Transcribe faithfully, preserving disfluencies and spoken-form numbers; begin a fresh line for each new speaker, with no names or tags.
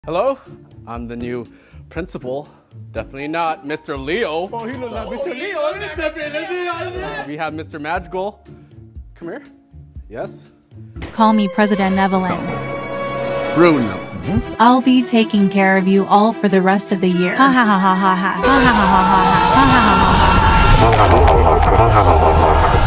Hello, I'm the new principal. Definitely not Mister Leo.
Oh, he looks like Mister Leo.
We have Mister Magical. Come here. Yes.
Call me President Evelyn.
Bruno.
Mm-hmm. I'll be taking care of you all for the rest of the year. Ha ha ha ha ha ha ha ha ha ha ha ha ha ha ha ha.